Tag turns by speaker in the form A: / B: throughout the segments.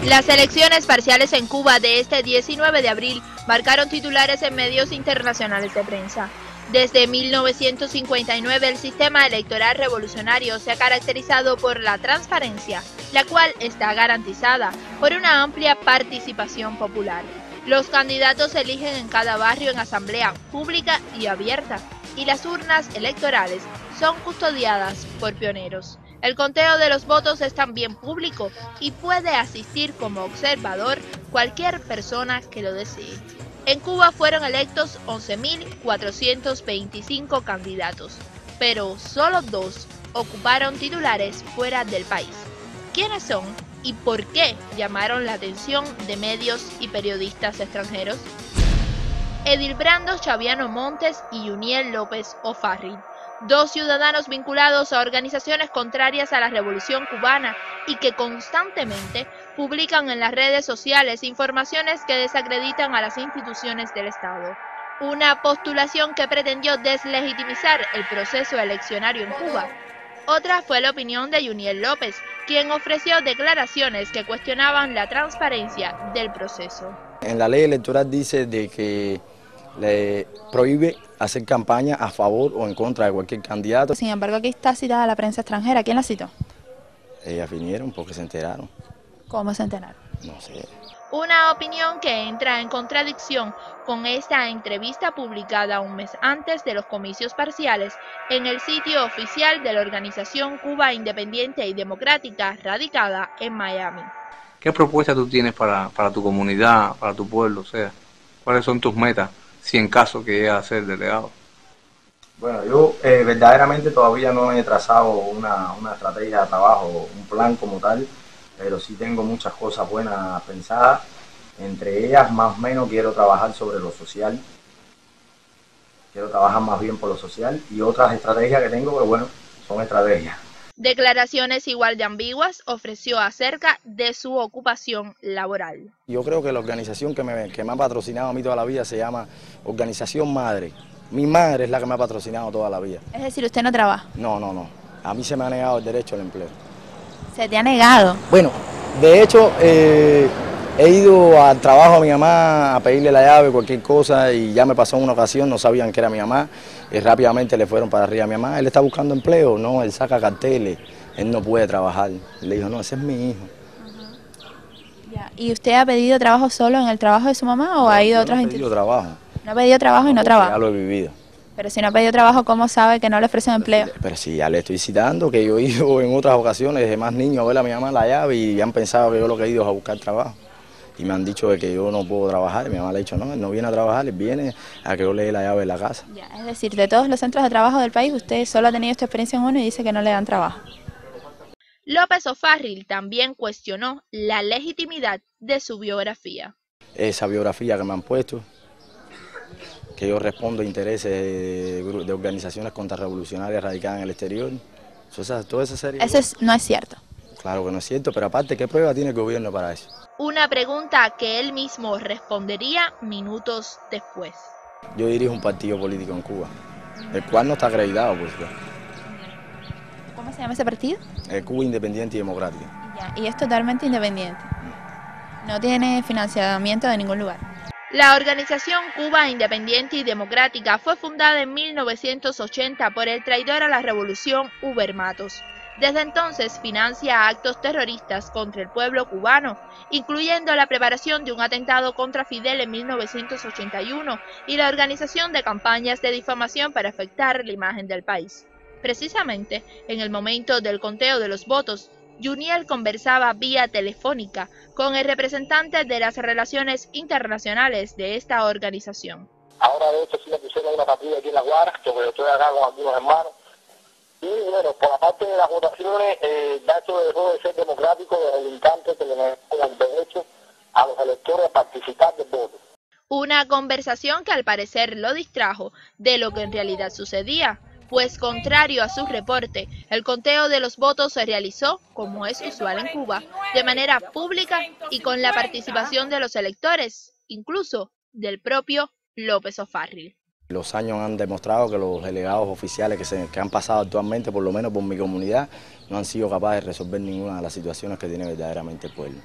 A: Las elecciones parciales en Cuba de este 19 de abril marcaron titulares en medios internacionales de prensa. Desde 1959 el sistema electoral revolucionario se ha caracterizado por la transparencia, la cual está garantizada por una amplia participación popular. Los candidatos se eligen en cada barrio en asamblea pública y abierta, y las urnas electorales son custodiadas por pioneros. El conteo de los votos es también público y puede asistir como observador cualquier persona que lo desee. En Cuba fueron electos 11.425 candidatos, pero solo 2 ocuparon titulares fuera del país. ¿Quiénes son y por qué llamaron la atención de medios y periodistas extranjeros? Edilbrando Chaviano Montes y Yuniel López O'Farrill, 2 ciudadanos vinculados a organizaciones contrarias a la revolución cubana y que constantemente publican en las redes sociales informaciones que desacreditan a las instituciones del Estado. Una postulación que pretendió deslegitimizar el proceso eleccionario en Cuba. Otra fue la opinión de Yuniel López, quien ofreció declaraciones que cuestionaban la transparencia del proceso.
B: En la ley electoral dice de que le prohíbe hacer campaña a favor o en contra de cualquier candidato.
C: Sin embargo, aquí está citada la prensa extranjera. ¿Quién la citó?
B: Ellas vinieron porque se enteraron.
C: ¿Cómo se enteraron?
B: No sé.
A: Una opinión que entra en contradicción con esta entrevista publicada un mes antes de los comicios parciales en el sitio oficial de la organización Cuba Independiente y Democrática, radicada en Miami.
D: ¿Qué propuesta tú tienes para tu comunidad, para tu pueblo? O sea, ¿cuáles son tus metas si en caso que llegue a ser delegado?
B: Bueno, yo verdaderamente todavía no he trazado una estrategia de trabajo, un plan como tal, pero sí tengo muchas cosas buenas pensadas. Entre ellas, más o menos, quiero trabajar sobre lo social. Quiero trabajar más bien por lo social y otras estrategias que tengo, pero bueno, son estrategias.
A: Declaraciones igual de ambiguas ofreció acerca de su ocupación laboral.
B: Yo creo que la organización que me ha patrocinado a mí toda la vida se llama Organización Madre. Mi madre es la que me ha patrocinado toda la vida.
C: Es decir, ¿usted no trabaja?
B: No. A mí se me ha negado el derecho al empleo.
C: ¿Se te ha negado?
B: Bueno, de hecho, he ido al trabajo a mi mamá a pedirle la llave, cualquier cosa, y ya me pasó en una ocasión, no sabían que era mi mamá, y rápidamente le fueron para arriba a mi mamá. Él está buscando empleo, no, él saca carteles, él no puede trabajar. Le dijo, no, ese es mi hijo.
C: Ya. ¿Y usted ha pedido trabajo solo en el trabajo de su mamá o ha ido a otras instituciones?
B: No he pedido trabajo.
C: ¿No ha pedido trabajo y no trabaja?
B: Ya lo he vivido.
C: Pero si no ha pedido trabajo, ¿cómo sabe que no le ofrecen empleo?
B: Pero sí, ya le estoy citando que yo he ido en otras ocasiones de más niño a ver a mi mamá la llave y han pensado que yo lo que he ido es a buscar trabajo. Y me han dicho de que yo no puedo trabajar. Y mi mamá le ha dicho, no, él no viene a trabajar, él viene a que yo le dé la llave de la casa.
C: Ya, es decir, de todos los centros de trabajo del país, usted solo ha tenido esta experiencia en uno y dice que no le dan trabajo.
A: López O'Farrill también cuestionó la legitimidad de su biografía.
B: Esa biografía que me han puesto, que yo respondo a intereses de organizaciones contrarrevolucionarias radicadas en el exterior, todo eso sería...
C: Eso no es cierto.
B: Claro que no es cierto, pero aparte, ¿qué prueba tiene el gobierno para eso?
A: Una pregunta que él mismo respondería minutos después.
B: Yo dirijo un partido político en Cuba, el cual no está acreditado, por supuesto.
C: ¿Cómo se llama ese partido?
B: El Cuba Independiente y Democrático.
C: Ya, y es totalmente independiente. No tiene financiamiento de ningún lugar.
A: La organización Cuba Independiente y Democrática fue fundada en 1980 por el traidor a la revolución Huber Matos. Desde entonces financia actos terroristas contra el pueblo cubano, incluyendo la preparación de un atentado contra Fidel en 1981 y la organización de campañas de difamación para afectar la imagen del país. Precisamente, en el momento del conteo de los votos, Yuniel conversaba vía telefónica con el representante de las relaciones internacionales de esta organización.
E: Ahora de hecho sí me pusieron una patrulla aquí en La Guara, que estoy acá con algunos hermanos. Y bueno, por la parte de las votaciones, ya esto dejó de ser democrático desde el instante que le dan el derecho a los electores a participar del voto.
A: Una conversación que al parecer lo distrajo de lo que en realidad sucedía, pues contrario a su reporte, el conteo de los votos se realizó, como es usual en Cuba, de manera pública y con la participación de los electores, incluso del propio López O'Farrill.
B: Los años han demostrado que los delegados oficiales que han pasado actualmente, por lo menos por mi comunidad, no han sido capaces de resolver ninguna de las situaciones que tiene verdaderamente el pueblo.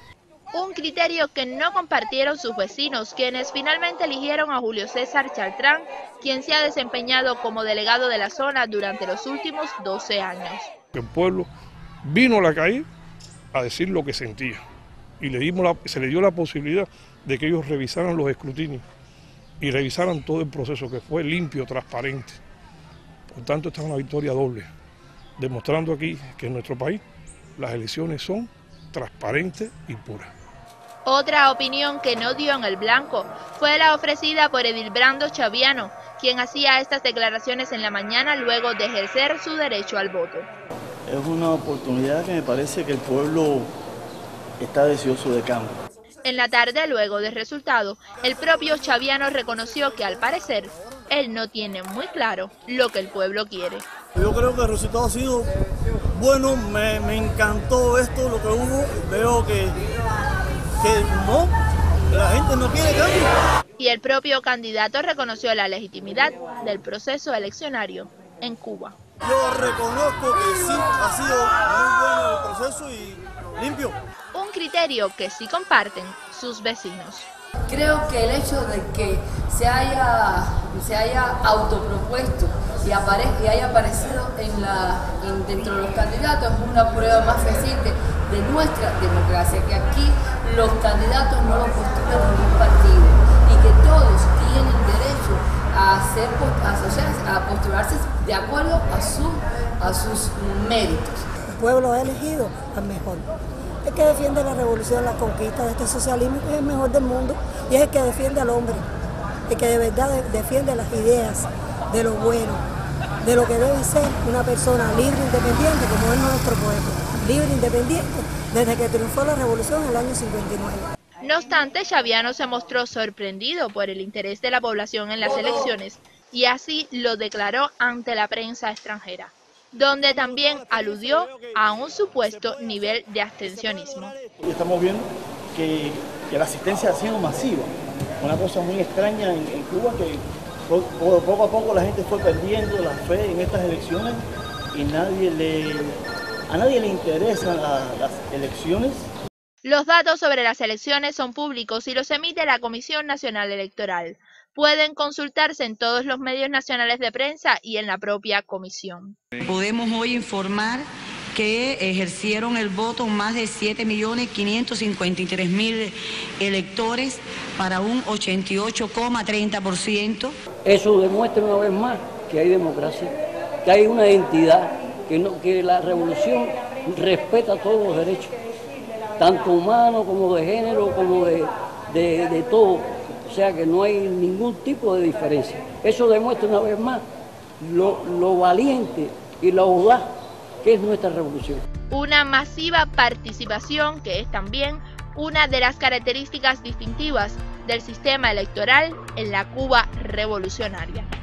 A: un criterio que no compartieron sus vecinos, quienes finalmente eligieron a Julio César Chaltrán, quien se ha desempeñado como delegado de la zona durante los últimos 12 años.
F: El pueblo vino a la calle a decir lo que sentía y se le dio la posibilidad de que ellos revisaran los escrutinios y revisaran todo el proceso, que fue limpio, transparente. Por tanto, esta es una victoria doble, demostrando aquí que en nuestro país las elecciones son transparentes y puras.
A: Otra opinión que no dio en el blanco fue la ofrecida por Edilbrando Chaviano, quien hacía estas declaraciones en la mañana luego de ejercer su derecho al voto.
G: Es una oportunidad que me parece que el pueblo está deseoso de cambio.
A: En la tarde, luego del resultado, el propio Chaviano reconoció que al parecer él no tiene muy claro lo que el pueblo quiere.
G: Yo creo que el resultado ha sido bueno, me encantó esto, lo que hubo. Veo que no, la gente no quiere cambio.
A: Y el propio candidato reconoció la legitimidad del proceso eleccionario en Cuba.
G: Yo reconozco que sí, ha sido muy bueno el proceso y limpio.
A: Un criterio que sí comparten sus vecinos.
H: Creo que el hecho de que se haya autopropuesto y haya aparecido dentro de los candidatos es una prueba más fehaciente de nuestra democracia, que aquí los candidatos no los postulan ningún partido y que todos tienen derecho a postularse de acuerdo a sus méritos.
I: El pueblo ha elegido al mejor. El que defiende la revolución, la conquista de este socialismo, que es el mejor del mundo, y es el que defiende al hombre, el que de verdad defiende las ideas de lo bueno, de lo que debe ser una persona libre e independiente, como es nuestro pueblo, libre e independiente, desde que triunfó la revolución en el año 59.
A: No obstante, Chaviano se mostró sorprendido por el interés de la población en las elecciones y así lo declaró ante la prensa extranjera, donde también aludió a un supuesto nivel de abstencionismo.
G: Estamos viendo que la asistencia ha sido masiva, una cosa muy extraña en Cuba, que poco a poco la gente fue perdiendo la fe en estas elecciones y a nadie le interesan las elecciones.
A: Los datos sobre las elecciones son públicos y los emite la Comisión Nacional Electoral. Pueden consultarse en todos los medios nacionales de prensa y en la propia comisión.
J: Podemos hoy informar que ejercieron el voto más de 7.553.000 electores para un 88,30%.
K: Eso demuestra una vez más que hay democracia, que hay una identidad, que la revolución respeta todos los derechos, tanto humanos como de género, como de todo. O sea que no hay ningún tipo de diferencia. Eso demuestra una vez más lo valiente y lo audaz que es nuestra revolución.
A: Una masiva participación que es también una de las características distintivas del sistema electoral en la Cuba revolucionaria.